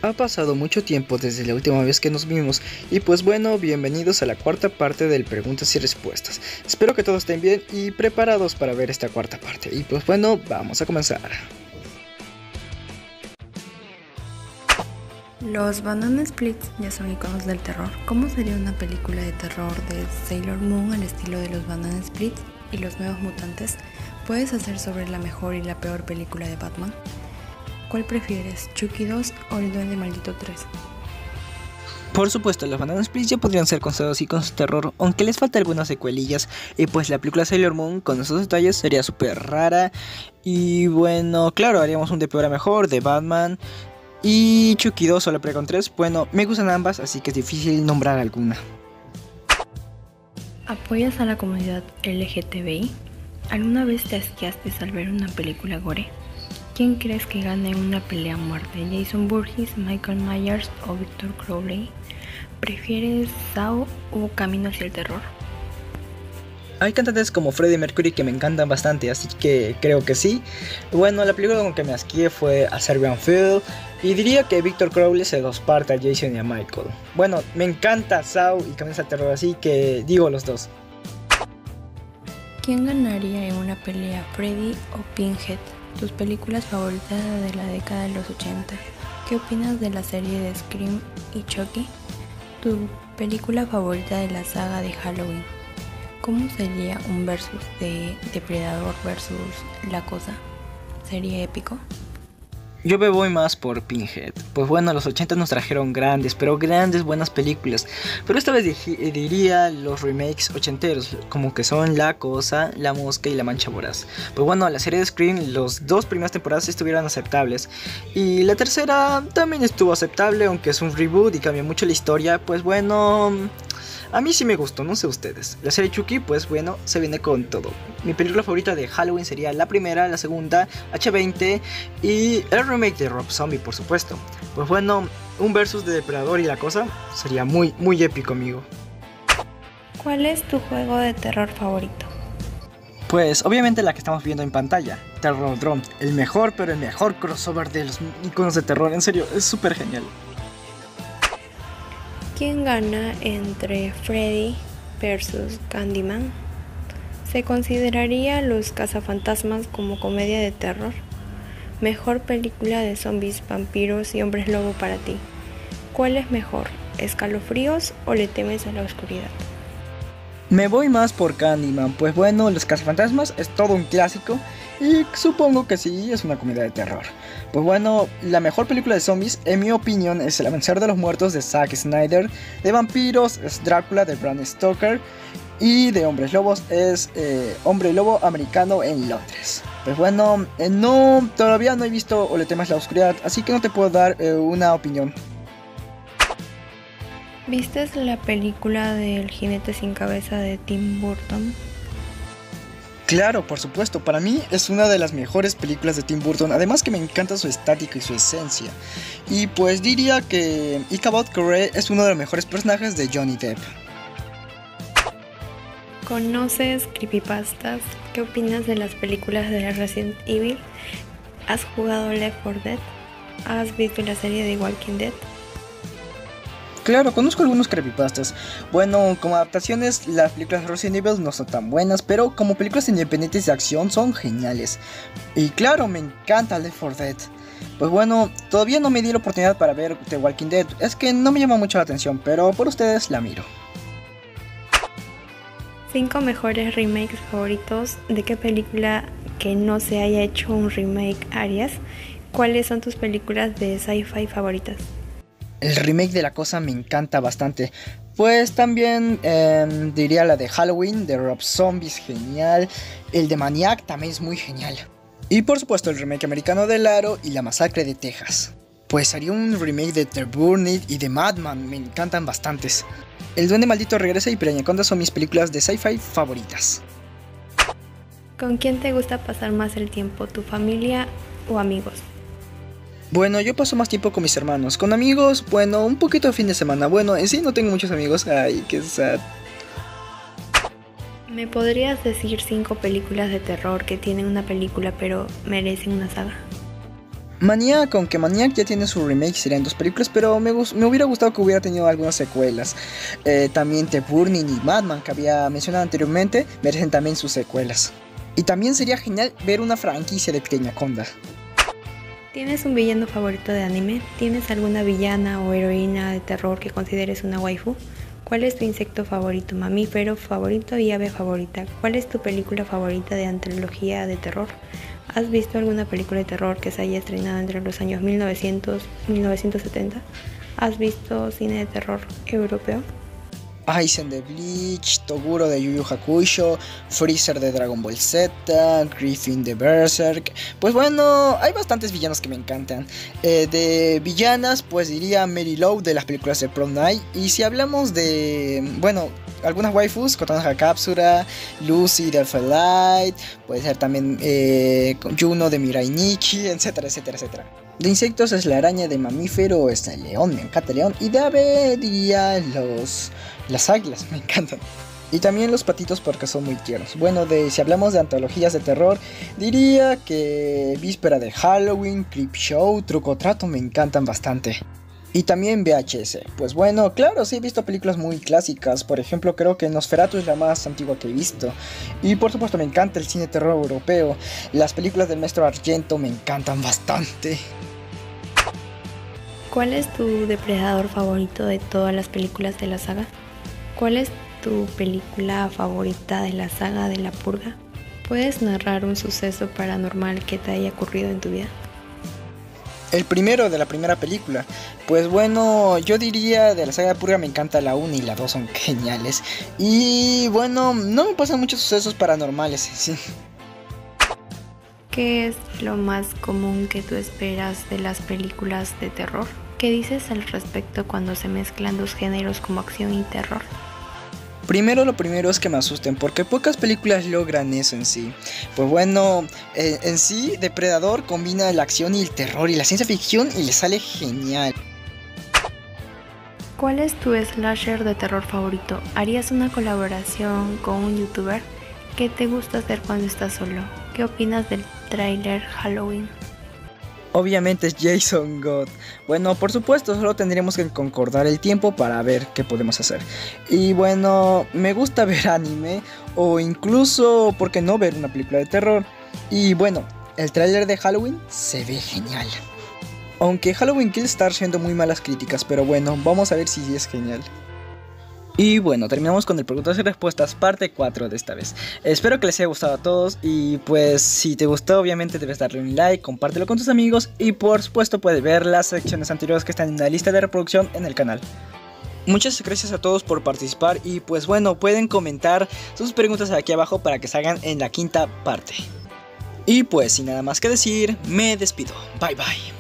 Ha pasado mucho tiempo desde la última vez que nos vimos y pues bueno, bienvenidos a la cuarta parte del preguntas y respuestas. Espero que todos estén bien y preparados para ver esta cuarta parte. Y pues bueno, vamos a comenzar. Los Banana Splits ya son iconos del terror. ¿Cómo sería una película de terror de Sailor Moon al estilo de los Banana Splits y los Nuevos Mutantes? ¿Puedes hacer sobre la mejor y la peor película de Batman? ¿Cuál prefieres, Chucky 2 o El Duende Maldito 3? Por supuesto, los Banana Splits ya podrían ser considerados iconos de terror, aunque les falta algunas secuelillas. Y pues la película Sailor Moon con esos detalles sería súper rara. Y bueno, claro, haríamos un de peor a mejor de Batman. Y Chucky 2 o La Precon 3, bueno, me gustan ambas, así que es difícil nombrar alguna. ¿Apoyas a la comunidad LGTBI? ¿Alguna vez te asqueaste al ver una película gore? ¿Quién crees que gane una pelea a muerte? ¿Jason Voorhees, Michael Myers o Victor Crowley? ¿Prefieres Saw o Camino hacia el terror? Hay cantantes como Freddie Mercury que me encantan bastante, así que creo que sí. Bueno, la película con que me asqueé fue A Serbian Film y diría que Victor Crowley se los parte a Jason y a Michael. Bueno, me encanta Saw y Camino hacia el terror, así que digo los dos. ¿Quién ganaría en una pelea, Freddy o Pinhead? ¿Tus películas favoritas de la década de los 80? ¿Qué opinas de la serie de Scream y Chucky? ¿Tu película favorita de la saga de Halloween? ¿Cómo sería un versus de Depredador versus La Cosa? ¿Sería épico? Yo me voy más por Pinhead. Pues bueno, los 80 nos trajeron grandes, pero grandes buenas películas. Pero esta vez diría los remakes ochenteros, como que son La Cosa, La Mosca y La Mancha Voraz. Pues bueno, la serie de Scream, las dos primeras temporadas estuvieron aceptables. Y la tercera también estuvo aceptable, aunque es un reboot y cambia mucho la historia. Pues bueno, a mí sí me gustó, no sé ustedes. La serie Chucky, pues bueno, se viene con todo. Mi película favorita de Halloween sería la primera, la segunda, H20 y el remake de Rob Zombie, por supuesto. Pues bueno, un versus de Depredador y La Cosa sería muy épico, amigo. ¿Cuál es tu juego de terror favorito? Pues obviamente la que estamos viendo en pantalla, Terrordrome, el mejor, pero el mejor crossover de los iconos de terror, en serio, es súper genial. ¿Quién gana entre Freddy versus Candyman? ¿Se consideraría Los Cazafantasmas como comedia de terror? Mejor película de zombies, vampiros y hombres lobo para ti. ¿Cuál es mejor? ¿Escalofríos o le temes a la oscuridad? Me voy más por Candyman, pues bueno, Los Cazafantasmas es todo un clásico y supongo que sí es una comedia de terror. Pues bueno, la mejor película de zombies en mi opinión es El Amanecer de los Muertos de Zack Snyder, de vampiros es Drácula de Bram Stoker y de hombres lobos es Hombre Lobo Americano en Londres. Pues bueno, todavía no he visto O le temas a la oscuridad, así que no te puedo dar una opinión. ¿Viste la película del jinete sin cabeza de Tim Burton? Claro, por supuesto, para mí es una de las mejores películas de Tim Burton, además que me encanta su estática y su esencia. Y pues diría que Ichabod Crane es uno de los mejores personajes de Johnny Depp. ¿Conoces creepypastas? ¿Qué opinas de las películas de Resident Evil? ¿Has jugado Left 4 Dead? ¿Has visto la serie de Walking Dead? Claro, conozco algunos creepypastas. Bueno, como adaptaciones, las películas de Resident Evil no son tan buenas, pero como películas independientes de acción son geniales. Y claro, me encanta Left 4 Dead. Pues bueno, todavía no me di la oportunidad para ver The Walking Dead, es que no me llama mucho la atención, pero por ustedes la miro. 5 mejores remakes favoritos. ¿De qué película que no se haya hecho un remake harías? ¿Cuáles son tus películas de sci-fi favoritas? El remake de La Cosa me encanta bastante. Pues también diría la de Halloween, de Rob Zombie, es genial. El de Maniac también es muy genial. Y por supuesto el remake americano de Aro y La Masacre de Texas. Pues haría un remake de The Burning y de Madman, me encantan bastantes. El Duende Maldito regresa y Pirañaconda son mis películas de sci-fi favoritas. ¿Con quién te gusta pasar más el tiempo, tu familia o amigos? Bueno, yo paso más tiempo con mis hermanos. Con amigos, bueno, un poquito de fin de semana. Bueno, en sí no tengo muchos amigos. Ay, qué sad. ¿Me podrías decir 5 películas de terror que tienen una película pero merecen una saga? Maniac, aunque Maniac ya tiene su remake, serían 2 películas, pero me hubiera gustado que hubiera tenido algunas secuelas. También The Burning y Madman, que había mencionado anteriormente, merecen también sus secuelas. Y también sería genial ver una franquicia de Pequeña Conda. ¿Tienes un villano favorito de anime? ¿Tienes alguna villana o heroína de terror que consideres una waifu? ¿Cuál es tu insecto favorito, mamífero favorito y ave favorita? ¿Cuál es tu película favorita de antología de terror? ¿Has visto alguna película de terror que se haya estrenado entre los años 1900 y 1970? ¿Has visto cine de terror europeo? Aizen de Bleach, Toguro de Yu Yu Hakusho, Freezer de Dragon Ball Z, Griffin de Berserk. Pues bueno, hay bastantes villanos que me encantan. De villanas, pues diría Mary Lou de las películas de Prom Night. Y si hablamos de, bueno, algunas waifus, Kotonoha Katsura, Lucy de Alpha Light, puede ser también Juno de Mirai Nikki, etcétera, etcétera, etcétera. De insectos es la araña, de mamífero está el león, me encanta el león. Y de ave diría las águilas, me encantan. Y también los patitos porque son muy tiernos. Bueno, si hablamos de antologías de terror, diría que Víspera de Halloween, Creepshow, Truco o Trato me encantan bastante. Y también VHS. Pues bueno, claro, sí he visto películas muy clásicas. Por ejemplo, creo que Nosferatu es la más antigua que he visto. Y por supuesto me encanta el cine terror europeo. Las películas del Maestro Argento me encantan bastante. ¿Cuál es tu depredador favorito de todas las películas de la saga? ¿Cuál es tu película favorita de la saga de La Purga? ¿Puedes narrar un suceso paranormal que te haya ocurrido en tu vida? El primero de la primera película. Pues bueno, yo diría de la saga de Purga me encanta la 1 y la 2, son geniales. Y bueno, no me pasan muchos sucesos paranormales, sí. ¿Qué es lo más común que tú esperas de las películas de terror? ¿Qué dices al respecto cuando se mezclan 2 géneros como acción y terror? Lo primero es que me asusten, porque pocas películas logran eso en sí. Pues bueno, en sí, Depredador combina la acción y el terror y la ciencia ficción y le sale genial. ¿Cuál es tu slasher de terror favorito? ¿Harías una colaboración con un youtuber? ¿Qué te gusta hacer cuando estás solo? ¿Qué opinas del tráiler Halloween? Obviamente es Jason God. Bueno, por supuesto, solo tendríamos que concordar el tiempo para ver qué podemos hacer. Y bueno, me gusta ver anime o incluso, ¿por qué no ver una película de terror? Y bueno, el tráiler de Halloween se ve genial. Aunque Halloween Kills está recibiendo muy malas críticas, pero bueno, vamos a ver si es genial. Y bueno, terminamos con el preguntas y respuestas parte 4 de esta vez. Espero que les haya gustado a todos y pues si te gustó obviamente debes darle un like, compártelo con tus amigos y por supuesto puedes ver las secciones anteriores que están en la lista de reproducción en el canal. Muchas gracias a todos por participar y pues bueno, pueden comentar sus preguntas aquí abajo para que salgan en la 5ª parte. Y pues sin nada más que decir, me despido. Bye bye.